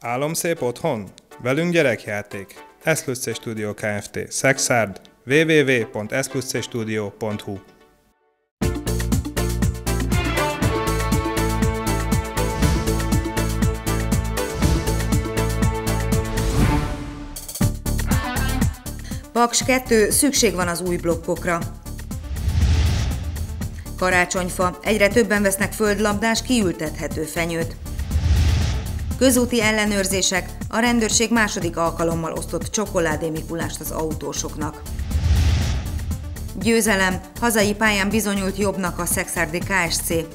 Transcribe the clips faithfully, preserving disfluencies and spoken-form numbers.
Álomszép otthon? Velünk gyerekjáték. Eszplusz Studio Kft. Szexárd. double-u double-u double-u pont eszplusz studio pont hu Paks kettő, szükség van az új blokkokra. Karácsonyfa, egyre többen vesznek földlabdás, kiültethető fenyőt. Közúti ellenőrzések, a rendőrség második alkalommal osztott csokoládé Mikulást az autósoknak. Győzelem, hazai pályán bizonyult jobbnak a szexárdi ká es cé.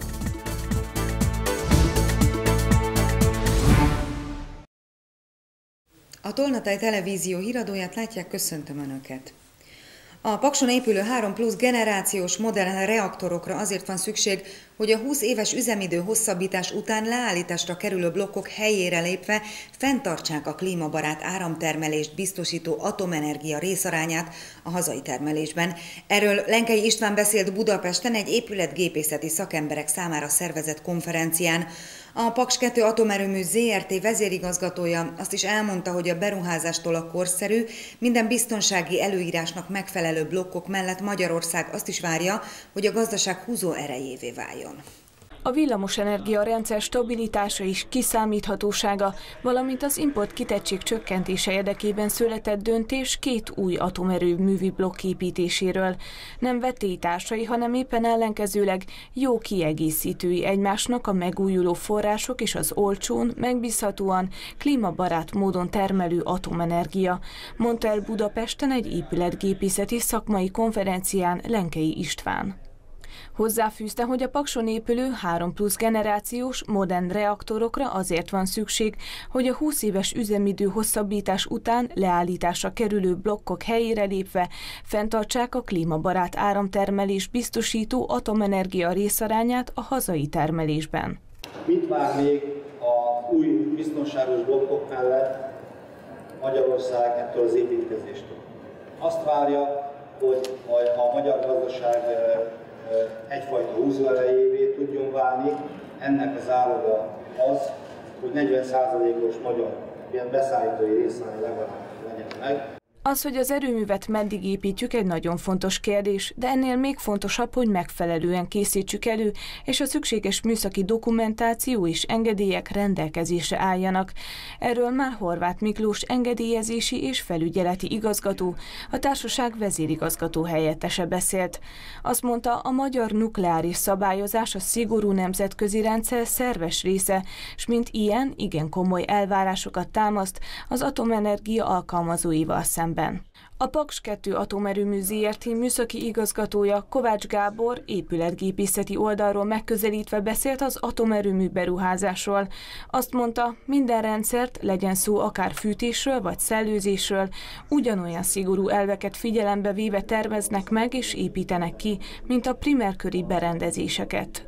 A Tolnatáj Televízió híradóját látják, köszöntöm Önöket! A Pakson épülő három plusz generációs modell reaktorokra azért van szükség, hogy a húsz éves üzemidő hosszabbítás után leállításra kerülő blokkok helyére lépve fenntartsák a klímabarát áramtermelést biztosító atomenergia részarányát a hazai termelésben. Erről Lenkei István beszélt Budapesten egy épületgépészeti szakemberek számára szervezett konferencián. A Paks kettő atomerőmű zé er té vezérigazgatója azt is elmondta, hogy a beruházástól a korszerű, minden biztonsági előírásnak megfelelő blokkok mellett Magyarország azt is várja, hogy a gazdaság húzó erejévé váljon. A villamosenergia rendszer stabilitása és kiszámíthatósága, valamint az import kitettség csökkentése érdekében született döntés két új atomerőművi blokk építéséről. Nem vetélytársai, hanem éppen ellenkezőleg jó kiegészítői egymásnak a megújuló források és az olcsón, megbízhatóan, klímabarát módon termelő atomenergia, mondta el Budapesten egy épületgépészeti szakmai konferencián Lenkei István. Hozzáfűzte, hogy a Pakson épülő három plusz generációs modern reaktorokra azért van szükség, hogy a húsz éves üzemidő hosszabbítás után leállításra kerülő blokkok helyére lépve fenntartsák a klímabarát áramtermelés biztosító atomenergia részarányát a hazai termelésben. Mit vár még a új biztonságos blokkok mellett Magyarország ettől az építkezéstől? Azt várja, hogy a magyar gazdaság egyfajta húzóerejévé tudjon válni. Ennek az áloga az, hogy negyven százalékos magyar ilyen beszállítói részarány legalább legyen meg. Az, hogy az erőművet meddig építjük, egy nagyon fontos kérdés, de ennél még fontosabb, hogy megfelelően készítsük elő, és a szükséges műszaki dokumentáció és engedélyek rendelkezésre álljanak. Erről már Horváth Miklós engedélyezési és felügyeleti igazgató, a társaság vezérigazgató helyettese beszélt. Azt mondta, a magyar nukleáris szabályozás a szigorú nemzetközi rendszer szerves része, és mint ilyen igen komoly elvárásokat támaszt az atomenergia alkalmazóival szemben. A Paks kettő atomerőmű zé er té műszaki igazgatója Kovács Gábor épületgépészeti oldalról megközelítve beszélt az atomerőmű beruházásról. Azt mondta, minden rendszert, legyen szó akár fűtésről vagy szellőzésről, ugyanolyan szigorú elveket figyelembe véve terveznek meg és építenek ki, mint a primerköri berendezéseket.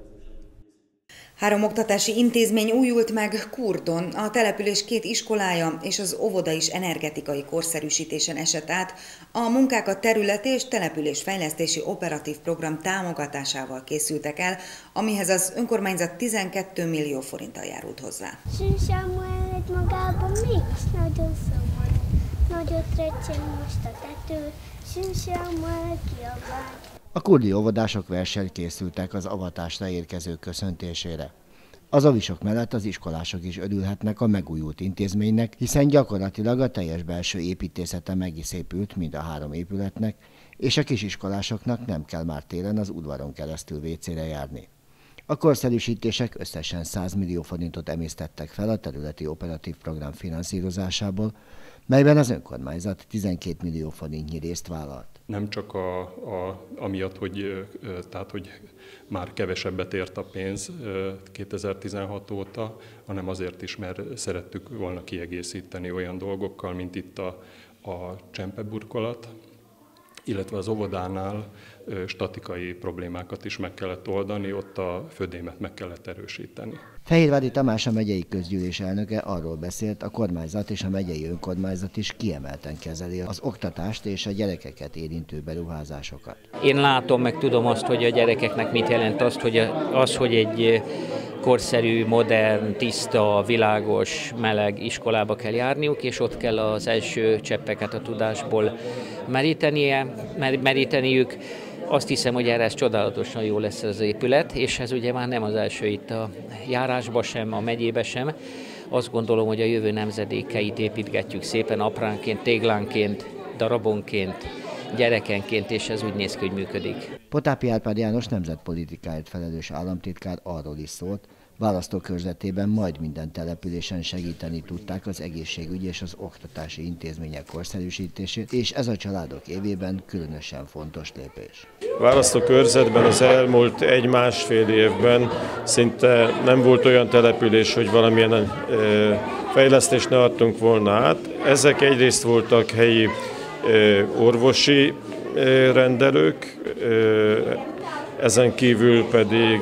Három oktatási intézmény újult meg Kurdon, a település két iskolája és az óvoda is energetikai korszerűsítésen esett át. A munkák a területi és településfejlesztési operatív program támogatásával készültek el, amihez az önkormányzat tizenkét millió forinttal járult hozzá. Sámuel egy magában mégis nagyon szomorú. Nagyot recseg most a tető, Sámuel kiabált. A kurdi óvodások versenyen készültek az avatásra érkezők köszöntésére. Az avisok mellett az iskolások is örülhetnek a megújult intézménynek, hiszen gyakorlatilag a teljes belső építészete meg is épült mind a három épületnek, és a kisiskolásoknak nem kell már télen az udvaron keresztül vécére járni. A korszerűsítések összesen száz millió forintot emésztettek fel a területi operatív program finanszírozásából, melyben az önkormányzat tizenkét millió forintnyi részt vállalt. Nem csak a, a, amiatt, hogy, tehát, hogy már kevesebbet ért a pénz kétezer-tizenhat óta, hanem azért is, mert szerettük volna kiegészíteni olyan dolgokkal, mint itt a, a csempeburkolat, illetve az óvodánál statikai problémákat is meg kellett oldani, ott a födémet meg kellett erősíteni. Fehérvári Tamás, a megyei közgyűlés elnöke arról beszélt, a kormányzat és a megyei önkormányzat is kiemelten kezeli az oktatást és a gyerekeket érintő beruházásokat. Én látom, meg tudom azt, hogy a gyerekeknek mit jelent azt, hogy az, hogy egy korszerű, modern, tiszta, világos, meleg iskolába kell járniuk, és ott kell az első cseppeket a tudásból merítenie, meríteniük. Azt hiszem, hogy erre ez csodálatosan jó lesz ez az épület, és ez ugye már nem az első itt a járásba sem, a megyébe sem. Azt gondolom, hogy a jövő nemzedékeit építgetjük szépen apránként, téglánként, darabonként, gyerekenként, és ez úgy néz ki, hogy működik. Potápi Árpád János nemzetpolitikáért felelős államtitkár arról is szólt, választókörzetében majd minden településen segíteni tudták az egészségügyi és az oktatási intézmények korszerűsítését, és ez a családok évében különösen fontos lépés. Választókörzetben az elmúlt egy-másfél évben szinte nem volt olyan település, hogy valamilyen fejlesztést ne adtunk volna át. Ezek egyrészt voltak helyi orvosi rendelők, ezen kívül pedig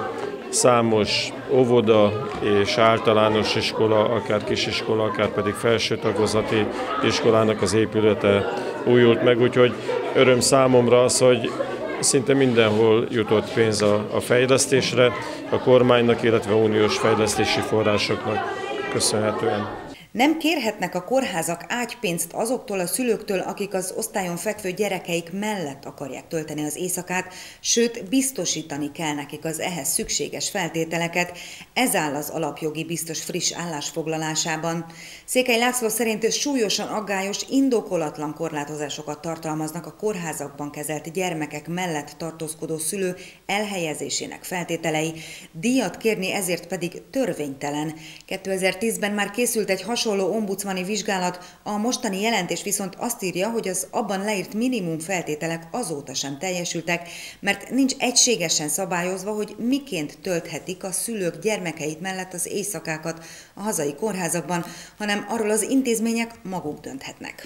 számos óvoda és általános iskola, akár kisiskola, akár pedig felső tagozati iskolának az épülete újult meg, úgyhogy öröm számomra az, hogy szinte mindenhol jutott pénz a, a fejlesztésre, a kormánynak, illetve uniós fejlesztési forrásoknak köszönhetően. Nem kérhetnek a kórházak ágypénzt azoktól a szülőktől, akik az osztályon fekvő gyerekeik mellett akarják tölteni az éjszakát, sőt, biztosítani kell nekik az ehhez szükséges feltételeket. Ez áll az alapjogi biztos friss állásfoglalásában. Székely László szerint súlyosan aggályos, indokolatlan korlátozásokat tartalmaznak a kórházakban kezelt gyermekek mellett tartózkodó szülő elhelyezésének feltételei. Díjat kérni ezért pedig törvénytelen. kétezer-tízben már készült egy hasonló hasonló ombudsmani vizsgálat, a mostani jelentés viszont azt írja, hogy az abban leírt minimum feltételek azóta sem teljesültek, mert nincs egységesen szabályozva, hogy miként tölthetik a szülők gyermekeit mellett az éjszakákat a hazai kórházakban, hanem arról az intézmények maguk dönthetnek.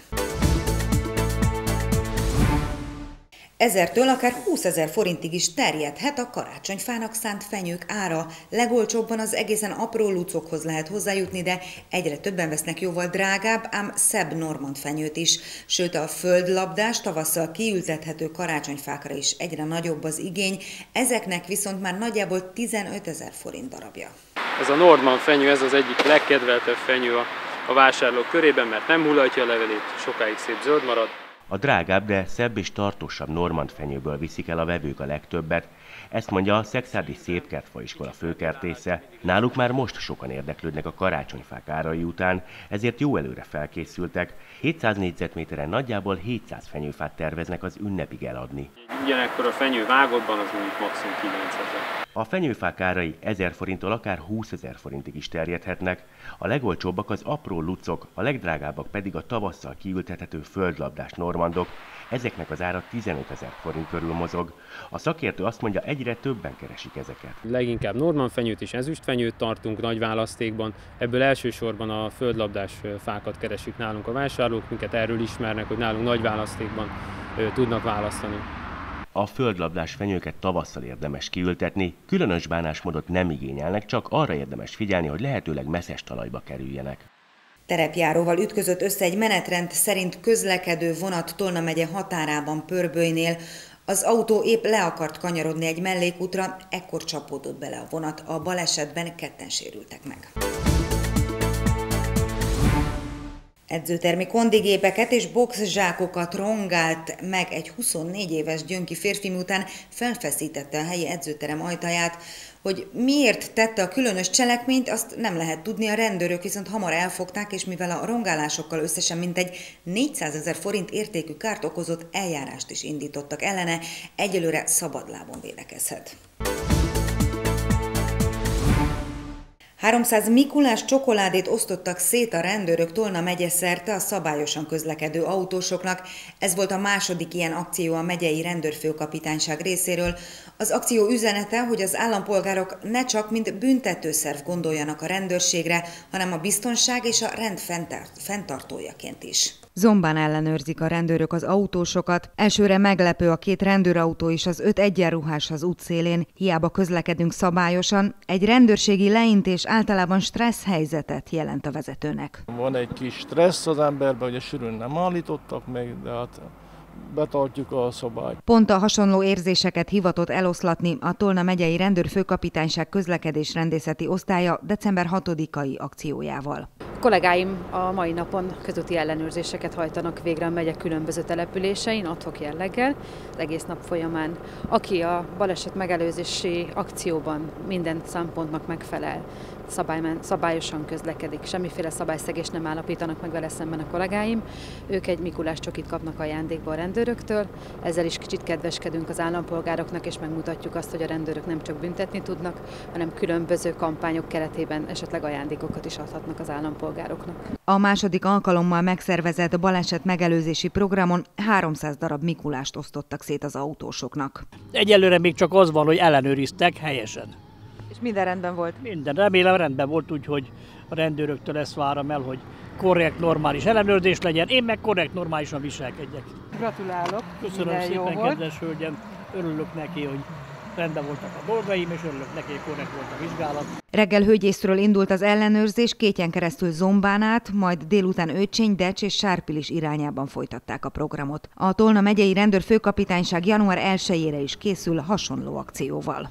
Ezertől akár húszezer forintig is terjedhet a karácsonyfának szánt fenyők ára. Legolcsóbban az egészen apró lucokhoz lehet hozzájutni, de egyre többen vesznek jóval drágább, ám szebb normand fenyőt is. Sőt, a földlabdás, tavasszal kiültethető karácsonyfákra is egyre nagyobb az igény, ezeknek viszont már nagyjából tizenötezer forint darabja. Ez a normand fenyő, ez az egyik legkedveltebb fenyő a, a vásárlók körében, mert nem hullatja a levelét, sokáig szép zöld marad. A drágább, de szebb és tartósabb normand fenyőből viszik el a vevők a legtöbbet. Ezt mondja a szekszárdi Szépkertfaiskola főkertésze. Náluk már most sokan érdeklődnek a karácsonyfák árai után, ezért jó előre felkészültek. hétszáz négyzetméteren nagyjából hétszáz fenyőfát terveznek az ünnepig eladni. Ugyanekkor a fenyő vágottban az mondjuk maximum kilencezer. A fenyőfák árai ezer forinttól akár húszezer forintig is terjedhetnek. A legolcsóbbak az apró lucok, a legdrágábbak pedig a tavasszal kiültethető földlabdás normandok. Ezeknek az ára tizenötezer forint körül mozog. A szakértő azt mondja, egyre többen keresik ezeket. Leginkább normand fenyőt és ezüstfenyőt tartunk nagy választékban. Ebből elsősorban a földlabdás fákat keresik nálunk a vásárlók, minket erről ismernek, hogy nálunk nagy választékban tudnak választani. A földlabdás fenyőket tavasszal érdemes kiültetni, különös bánásmódot nem igényelnek, csak arra érdemes figyelni, hogy lehetőleg messzes talajba kerüljenek. Terepjáróval ütközött össze egy menetrend szerint közlekedő vonat Tolna megye határában Pörbölynél. Az autó épp le akart kanyarodni egy mellékútra, ekkor csapódott bele a vonat. A balesetben ketten sérültek meg. Edzőtermi kondigépeket és boxzsákokat rongált meg egy huszonnégy éves gyönki férfi, miután felfeszítette a helyi edzőterem ajtaját. Hogy miért tette a különös cselekményt, azt nem lehet tudni, a rendőrök viszont hamar elfogták, és mivel a rongálásokkal összesen mintegy négyszázezer forint értékű kárt okozott, eljárást is indítottak ellene, egyelőre szabadlábon védekezhet. háromszáz Mikulás csokoládét osztottak szét a rendőrök Tolna megye szerte a szabályosan közlekedő autósoknak. Ez volt a második ilyen akció a megyei rendőrfőkapitányság részéről. Az akció üzenete, hogy az állampolgárok ne csak mint büntetőszerv gondoljanak a rendőrségre, hanem a biztonság és a rend fenntartójaként is. Zombán ellenőrzik a rendőrök az autósokat. Elsőre meglepő a két rendőrautó és az öt egyenruhás az útszélén. Hiába közlekedünk szabályosan, egy rendőrségi leintés általában stressz helyzetet jelent a vezetőnek. Van egy kis stressz az emberben, hogy a sűrűn nem állítottak meg, de hát betartjuk a szabályt. Pont a hasonló érzéseket hivatott eloszlatni a Tolna megyei rendőrfőkapitányság közlekedésrendészeti osztálya december hatodikai akciójával. A kollégáim a mai napon közúti ellenőrzéseket hajtanak végre a megye különböző településein, ad-hoc jelleggel, az egész nap folyamán. Aki a baleset megelőzési akcióban minden szempontnak megfelel, szabályosan közlekedik, semmiféle szabályszegést nem állapítanak meg vele szemben a kollégáim, ők egy Mikulás csokit kapnak ajándékba a rendőröktől, ezzel is kicsit kedveskedünk az állampolgároknak, és megmutatjuk azt, hogy a rendőrök nem csak büntetni tudnak, hanem különböző kampányok keretében esetleg ajándékokat is adhatnak az állampolgároknak. A második alkalommal megszervezett baleset megelőzési programon háromszáz darab Mikulást osztottak szét az autósoknak. Egyelőre még csak az van, hogy ellenőriztek helyesen. És minden rendben volt? Minden, remélem rendben volt, úgyhogy a rendőröktől ezt várom el, hogy korrekt, normális ellenőrzés legyen, én meg korrekt, normálisan viselkedjek. Gratulálok! Köszönöm minden szépen, jó volt. Kedves hölgyem, örülök neki, hogy rendben voltak a dolgaim, és örülök neki, hogy korrekt volt a vizsgálat. Reggel Hőgyészről indult az ellenőrzés, Kétyen keresztül Zombán át, majd délután Őcsényi, Decs és Sárpilis irányában folytatták a programot. A Tolna megyei rendőrfőkapitányság január elsejére is készül hasonló akcióval.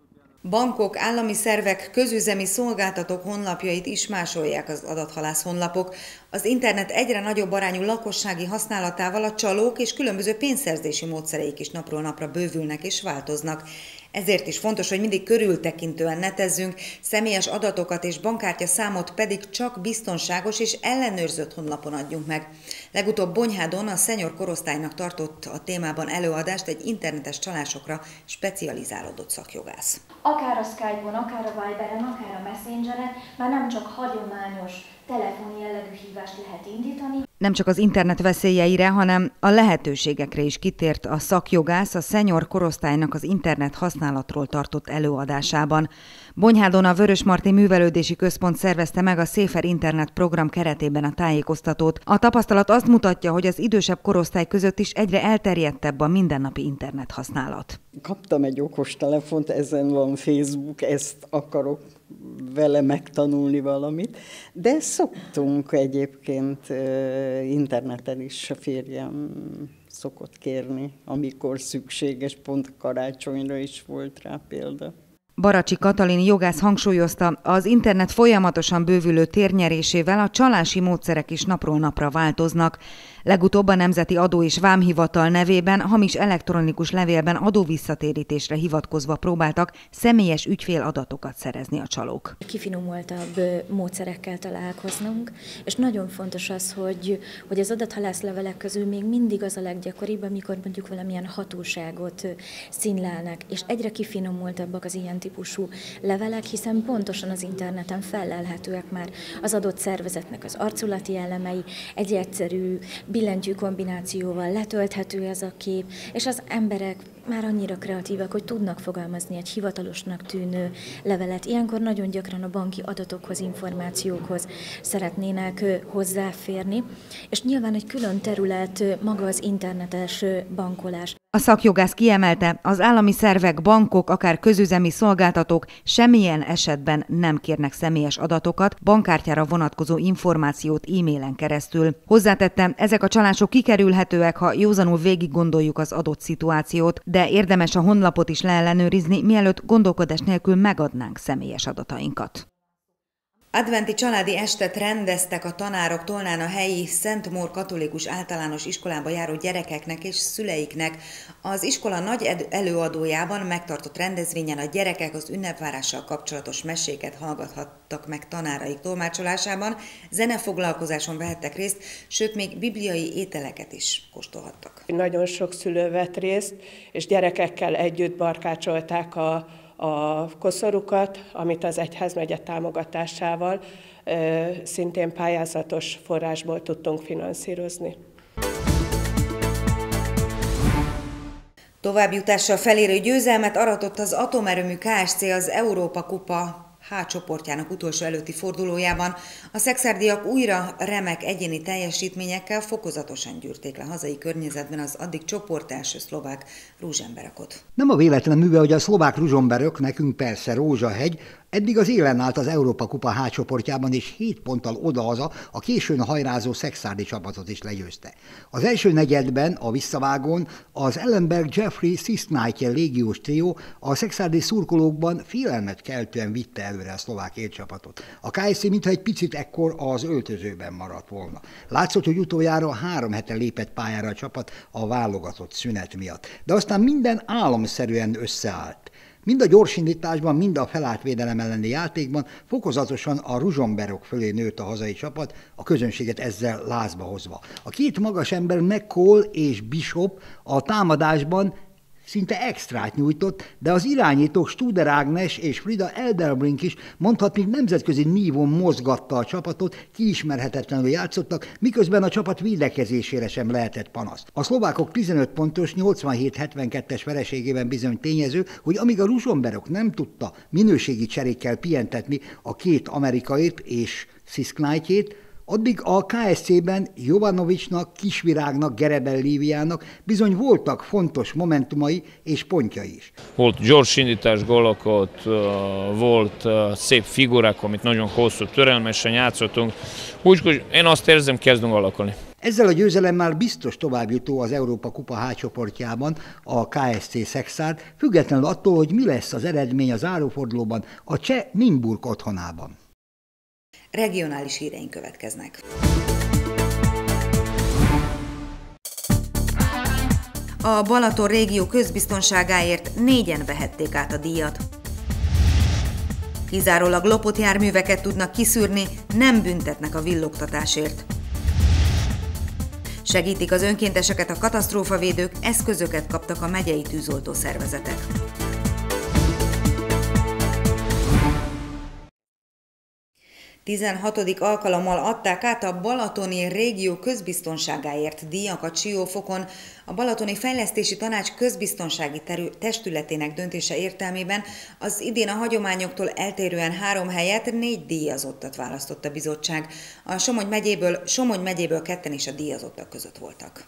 Bankok, állami szervek, közüzemi szolgáltatók honlapjait is másolják az adathalász honlapok. Az internet egyre nagyobb arányú lakossági használatával a csalók és különböző pénzszerzési módszereik is napról napra bővülnek és változnak. Ezért is fontos, hogy mindig körültekintően netezzünk, személyes adatokat és bankkártya számot pedig csak biztonságos és ellenőrzött honlapon adjunk meg. Legutóbb Bonyhádon a senior korosztálynak tartott a témában előadást egy internetes csalásokra specializálódott szakjogász. Akár a Skype-on, akár a Viberen, akár a Messengeren már nem csak hagyományos telefon jellegű hívást lehet indítani. Nem csak az internet veszélyeire, hanem a lehetőségekre is kitért a szakjogász a senior korosztálynak az internet használatról tartott előadásában. Bonyhádon a Vörösmarty Művelődési Központ szervezte meg a Safer Internet program keretében a tájékoztatót. A tapasztalat azt mutatja, hogy az idősebb korosztály között is egyre elterjedtebb a mindennapi internet használat. Kaptam egy okostelefont, ezen van Facebook, ezt akarok vele megtanulni valamit, de szoktunk egyébként interneten is, a férjem szokott kérni, amikor szükséges, pont karácsonyra is volt rá példa. Baracsi Katalin jogász hangsúlyozta, az internet folyamatosan bővülő térnyerésével a csalási módszerek is napról napra változnak. Legutóbb a Nemzeti Adó és Vámhivatal nevében hamis elektronikus levélben adóvisszatérítésre hivatkozva próbáltak személyes ügyféladatokat szerezni a csalók. Kifinomultabb módszerekkel találkoznunk, és nagyon fontos az, hogy, hogy az adathalászlevelek közül még mindig az a leggyakoribb, amikor mondjuk valamilyen hatóságot színlelnek, és egyre kifinomultabbak az ilyen típusú levelek, hiszen pontosan az interneten fellelhetőek már az adott szervezetnek az arculati elemei, egy egyszerű billentyű kombinációval letölthető ez a kép, és az emberek már annyira kreatívak, hogy tudnak fogalmazni egy hivatalosnak tűnő levelet. Ilyenkor nagyon gyakran a banki adatokhoz, információkhoz szeretnének hozzáférni, és nyilván egy külön terület maga az internetes bankolás. A szakjogász kiemelte, az állami szervek, bankok, akár közüzemi szolgáltatók semmilyen esetben nem kérnek személyes adatokat, bankkártyára vonatkozó információt e-mailen keresztül. Hozzátette, ezek a csalások kikerülhetőek, ha józanul végig gondoljuk az adott szituációt, de érdemes a honlapot is leellenőrizni, mielőtt gondolkodás nélkül megadnánk személyes adatainkat. Adventi családi estet rendeztek a tanárok Tolnán a helyi Szent Mór katolikus általános iskolába járó gyerekeknek és szüleiknek. Az iskola nagy előadójában megtartott rendezvényen a gyerekek az ünnepvárással kapcsolatos meséket hallgathattak meg tanáraik tolmácsolásában, zenefoglalkozáson vehettek részt, sőt még bibliai ételeket is kóstolhattak. Nagyon sok szülő vett részt, és gyerekekkel együtt barkácsolták a a koszorukat, amit az egyházmegye támogatásával szintén pályázatos forrásból tudtunk finanszírozni. Továbbjutással felérő győzelmet aratott az Atomerőmű Kft. Az Európa Kupa H csoportjának utolsó előtti fordulójában. A szekszárdiak újra remek egyéni teljesítményekkel fokozatosan gyűrték le hazai környezetben az addig csoport első szlovák Ruzsemberekot. Nem a véletlen műve, hogy a szlovák Ruzsemberek nekünk persze rózsahegy, Eddig az élen állt az Európa-kupa H-csoportjában, és hét ponttal odahaza a későn hajrázó szekszárdi csapatot is legyőzte. Az első negyedben a visszavágón az Ellenberg Jeffrey Sisknight légiós trió a szekszárdi szurkolókban félelmet keltően vitte előre a szlovák élcsapatot. A ká es cé mintha egy picit ekkor az öltözőben maradt volna. Látszott, hogy utoljára három hete lépett pályára a csapat a válogatott szünet miatt. De aztán minden álomszerűen összeállt. Mind a gyorsindításban, mind a felállt védelem elleni játékban fokozatosan a Ružomberok fölé nőtt a hazai csapat, a közönséget ezzel lázba hozva. A két magas ember, McCall és Bishop a támadásban szinte extrát nyújtott, de az irányítók Studer Ágnes és Frida Elderbrink is mondhatni nemzetközi nívón mozgatta a csapatot, kiismerhetetlenül játszottak, miközben a csapat védekezésére sem lehetett panasz. A szlovákok tizenöt pontos nyolcvanhét hetvenkettes vereségében bizony tényező, hogy amíg a Ružomberok nem tudta minőségi cserékkel pihentetni a két amerikait és Sisknightjét, addig a ká es cében Jovanovicsnak, Kisvirágnak, Gerebel Líviának bizony voltak fontos momentumai és pontjai is. Volt gyorsindítás, gólokat, volt szép figurák, amit nagyon hosszú türelmesen játszottunk. Úgyhogy én azt érzem, kezdünk alakulni. Ezzel a győzelemmel biztos továbbjutó az Európa-kupa H-csoportjában a ká es cé Szekszárd, függetlenül attól, hogy mi lesz az eredmény a zárófordulóban a cseh Nymburk otthonában. Regionális híreink következnek. A Balaton régió közbiztonságáért négyen vehették át a díjat. Kizárólag lopott járműveket tudnak kiszűrni, nem büntetnek a villogtatásért. Segítik az önkénteseket a katasztrófavédők, eszközöket kaptak a megyei tűzoltó szervezetek. tizenhatodik alkalommal adták át a Balatoni régió közbiztonságáért díjakat Siófokon. A Balatoni Fejlesztési Tanács közbiztonsági testületének döntése értelmében az idén a hagyományoktól eltérően három helyet négy díjazottat választott a bizottság. A Somogy megyéből, Somogy megyéből ketten is a díjazottak között voltak.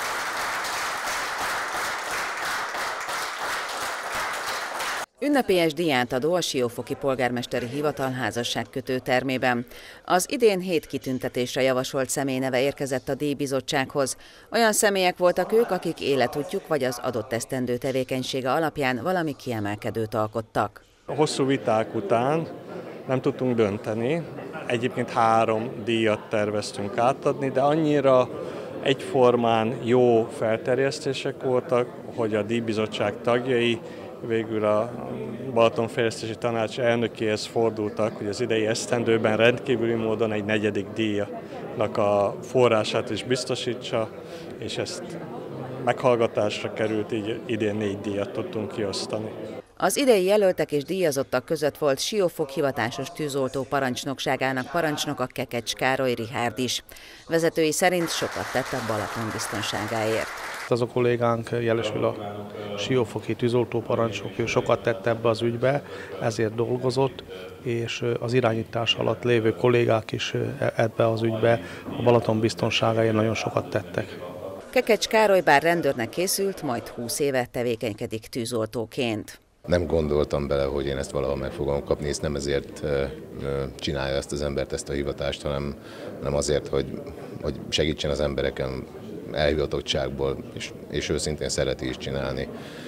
Ünnepélyes díját adó a Siófoki Polgármesteri Hivatal házasságkötő termében. Az idén hét kitüntetésre javasolt személy neve érkezett a díjbizottsághoz. Olyan személyek voltak ők, akik életútjuk vagy az adott esztendő tevékenysége alapján valami kiemelkedőt alkottak. A hosszú viták után nem tudtunk dönteni. Egyébként három díjat terveztünk átadni, de annyira egyformán jó felterjesztések voltak, hogy a díjbizottság tagjai végül a Balaton Fejlesztési Tanács elnökéhez fordultak, hogy az idei esztendőben rendkívüli módon egy negyedik díjnak a forrását is biztosítsa, és ezt meghallgatásra került, így idén négy díjat tudtunk kiosztani. Az idei jelöltek és díjazottak között volt Siófok hivatásos tűzoltó parancsnokságának parancsnoka Kekecs Károly Richárd is. Vezetői szerint sokat tett a Balaton biztonságáért. Az a kollégánk jelesül a siófoki tűzoltóparancsnok, ő sokat tett ebbe az ügybe, ezért dolgozott, és az irányítás alatt lévő kollégák is ebbe az ügybe a Balaton biztonságáért nagyon sokat tettek. Kekecs Károly bár rendőrnek készült, majd húsz éve tevékenykedik tűzoltóként. Nem gondoltam bele, hogy én ezt valahol meg fogom kapni, és nem ezért csinálja ezt az embert, ezt a hivatást, hanem, hanem azért, hogy, hogy segítsen az embereken elhivatottságból, és, és őszintén szereti is csinálni.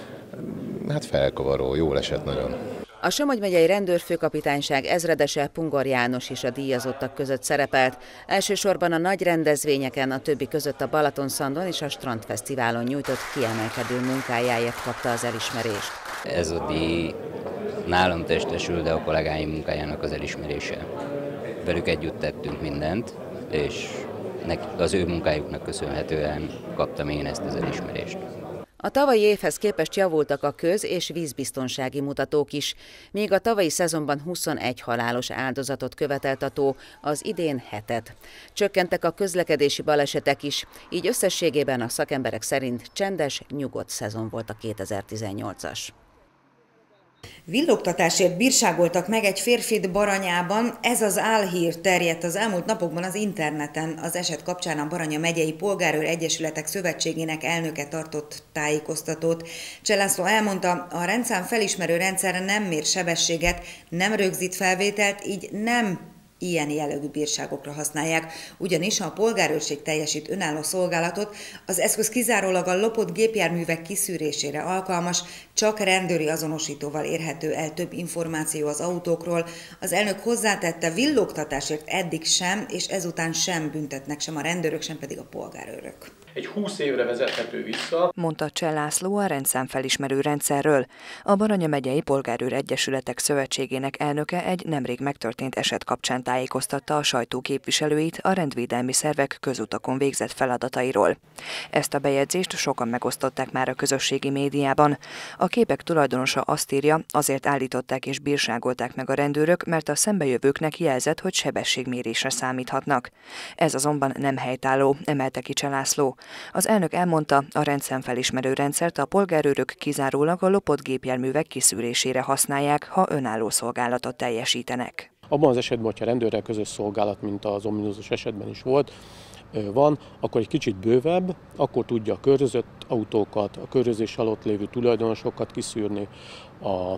Hát felkavaró, jól esett nagyon. A Somogy megyei rendőrfőkapitányság ezredese Pungor János is a díjazottak között szerepelt. Elsősorban a nagy rendezvényeken, a többi között a Balatonszandon és a Strandfesztiválon nyújtott kiemelkedő munkájáért kapta az elismerést. Ez a díj nálam testesül, de a kollégáim munkájának az elismerése. Velük együtt tettünk mindent, és az ő munkájuknak köszönhetően kaptam én ezt az elismerést. A tavalyi évhez képest javultak a köz- és vízbiztonsági mutatók is, míg a tavalyi szezonban huszonegy halálos áldozatot követelt a tó, az idén hetet. Csökkentek a közlekedési balesetek is, így összességében a szakemberek szerint csendes, nyugodt szezon volt a kétezer-tizennyolcas. Villogtatásért bírságoltak meg egy férfit Baranyában, ez az álhír terjedt az elmúlt napokban az interneten. Az eset kapcsán a Baranya megyei Polgárőr Egyesületek Szövetségének elnöke tartott tájékoztatót. Cseh László elmondta, a rendszám felismerő rendszer nem mér sebességet, nem rögzít felvételt, így nem ilyen jellegű bírságokra használják, ugyanis ha a polgárőrség teljesít önálló szolgálatot, az eszköz kizárólag a lopott gépjárművek kiszűrésére alkalmas, csak rendőri azonosítóval érhető el több információ az autókról. Az elnök hozzátette, villogtatásért eddig sem, és ezután sem büntetnek sem a rendőrök, sem pedig a polgárőrök. Egy húsz évre vezethető vissza, mondta Cseh László a rendszámfelismerő rendszerről. A Baranya megyei Polgárőr Egyesületek Szövetségének elnöke egy nemrég megtörtént eset kapcsán tájékoztatta a sajtó képviselőit a rendvédelmi szervek közutakon végzett feladatairól. Ezt a bejegyzést sokan megosztották már a közösségi médiában. A képek tulajdonosa azt írja, azért állították és bírságolták meg a rendőrök, mert a szembejövőknek jelzett, hogy sebességmérésre számíthatnak. Ez azonban nem helytálló, emelte ki Cseh László. Az elnök elmondta, a rendszámfelismerő rendszert a polgárőrök kizárólag a lopott gépjárművek kiszűrésére használják, ha önálló szolgálatot teljesítenek. Abban az esetben, hogyha rendőrrel közös szolgálat, mint az ominózus esetben is volt, van, akkor egy kicsit bővebb, akkor tudja a körözött autókat, a körözés alatt lévő tulajdonosokat kiszűrni, a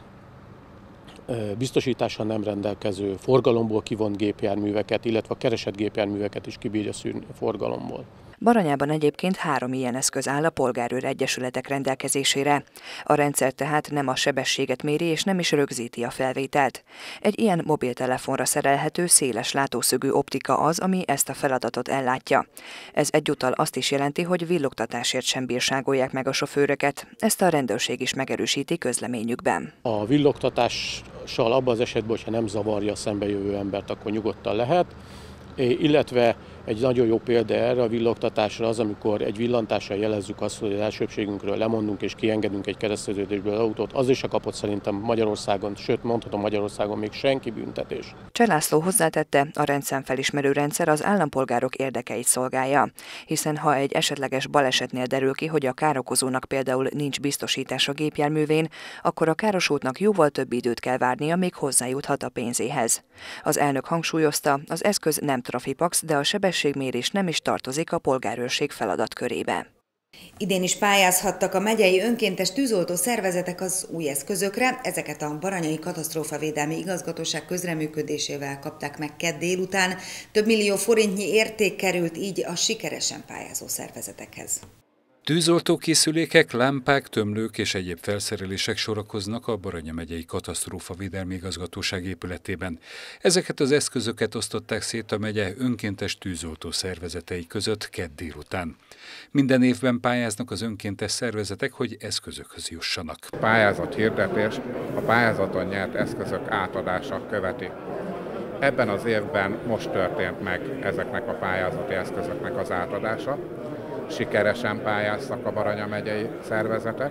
biztosítással nem rendelkező forgalomból kivont gépjárműveket, illetve a keresett gépjárműveket is kibírja szűrni a forgalomból. Baranyában egyébként három ilyen eszköz áll a Polgárőr Egyesületek rendelkezésére. A rendszer tehát nem a sebességet méri és nem is rögzíti a felvételt. Egy ilyen mobiltelefonra szerelhető széles látószögű optika az, ami ezt a feladatot ellátja. Ez egyúttal azt is jelenti, hogy villogtatásért sem bírságolják meg a sofőröket. Ezt a rendőrség is megerősíti közleményükben. A villogtatással abban az esetben, hogyha nem zavarja a szembejövő embert, akkor nyugodtan lehet. Illetve egy nagyon jó példa erre a villogtatásra az, amikor egy villantással jelezzük azt, hogy az elsőbbségünkről lemondunk és kiengedünk egy kereszteződésből az autót, az is a kapott szerintem Magyarországon, sőt mondhatom Magyarországon még senki büntetés. Cseh László hozzátette, a rendszámfelismerő rendszer az állampolgárok érdekeit szolgálja, hiszen ha egy esetleges balesetnél derül ki, hogy a károkozónak például nincs biztosítás a gépjárművén, akkor a károsultnak jóval több időt kell várnia, még hozzájuthat a pénzéhez. Az elnök hangsúlyozta, az eszköz nem trafipax, de a sebességmérés nem is tartozik a polgárőrség feladatkörébe. Idén is pályázhattak a megyei önkéntes tűzoltó szervezetek az új eszközökre, ezeket a Baranyai Katasztrófavédelmi Igazgatóság közreműködésével kapták meg kedd délután. Több millió forintnyi érték került így a sikeresen pályázó szervezetekhez. Tűzoltókészülékek, lámpák, tömlők és egyéb felszerelések sorakoznak a Baranya megyei Katasztrófavédelmi Igazgatóság épületében. Ezeket az eszközöket osztották szét a megye önkéntes tűzoltó szervezetei között kedd délután. Minden évben pályáznak az önkéntes szervezetek, hogy eszközökhöz jussanak. A pályázat hirdetés a pályázaton nyert eszközök átadása követi. Ebben az évben most történt meg ezeknek a pályázati eszközöknek az átadása. Sikeresen pályáztak a Baranya megyei szervezetek.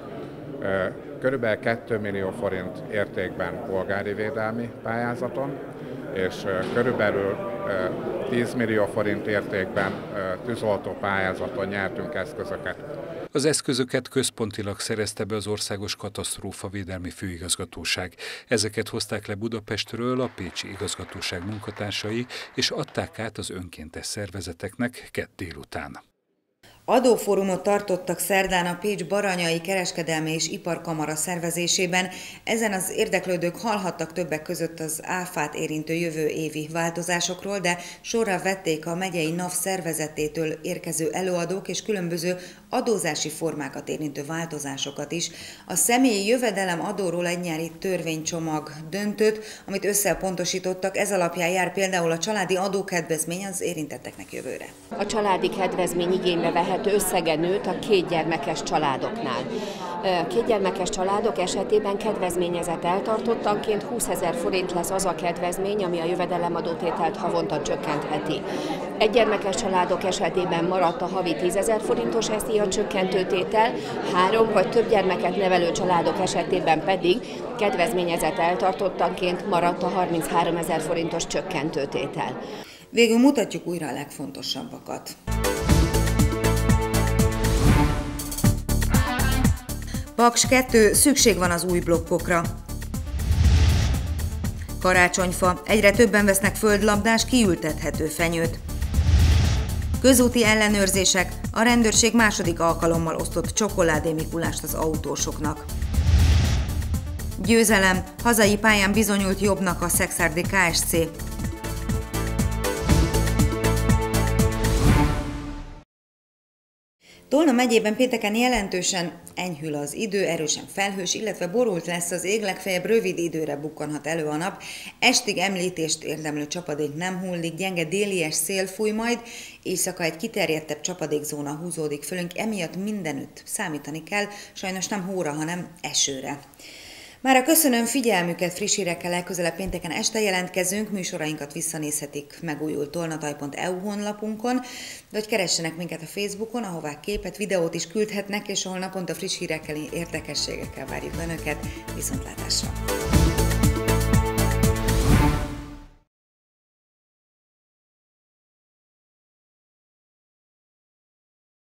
Körülbelül két millió forint értékben polgári védelmi pályázaton, és körülbelül tíz millió forint értékben tűzoltó pályázaton nyertünk eszközöket. Az eszközöket központilag szerezte be az Országos Katasztrófavédelmi Főigazgatóság. Ezeket hozták le Budapestről a pécsi igazgatóság munkatársai, és adták át az önkéntes szervezeteknek kedd délután. Adófórumot tartottak szerdán a Pécs Baranyai Kereskedelmi és Iparkamara szervezésében. Ezen az érdeklődők hallhattak többek között az áfát érintő jövő évi változásokról, de sorra vették a megyei NAV szervezetétől érkező előadók és különböző adózási formákat érintő változásokat is. A személyi jövedelem adóról egy nyári törvénycsomag döntött, amit összepontosítottak, ez alapján jár például a családi adókedvezmény az érintetteknek jövőre. A családi kedvezmény igénybe vehető összege nőtt a kétgyermekes családoknál. Kétgyermekes családok esetében kedvezményezett eltartottanként húszezer forint lesz az a kedvezmény, ami a jövedelemadótételt havonta csökkentheti. Egygyermekes családok esetében maradt a havi tízezer forintos eszdíjat csökkentő tétel, három vagy több gyermeket nevelő családok esetében pedig kedvezményezett eltartottanként maradt a harmincháromezer forintos csökkentő tétel. Végül mutatjuk újra a legfontosabbakat. Paks kettő, szükség van az új blokkokra. Karácsonyfa, egyre többen vesznek földlabdás, kiültethető fenyőt. Közúti ellenőrzések, a rendőrség második alkalommal osztott csokoládé Mikulást az autósoknak. Győzelem, hazai pályán bizonyult jobbnak a szekszárdi ká es cé. Tolna megyében pénteken jelentősen enyhül az idő, erősen felhős, illetve borult lesz az ég, legfeljebb rövid időre bukkanhat elő a nap. Estig említést érdemlő csapadék nem hullik, gyenge délies szél fúj majd, éjszaka egy kiterjedtebb csapadékzóna húzódik fölünk, emiatt mindenütt számítani kell, sajnos nem hóra, hanem esőre. Mára köszönöm figyelmüket, friss hírekkel legközelebb pénteken este jelentkezünk, műsorainkat visszanézhetik megújult tolnataj pont e u honlapunkon, vagy keressenek minket a Facebookon, ahová képet, videót is küldhetnek, és ahol naponta friss hírekkel, érdekességekkel várjuk Önöket. Viszontlátásra!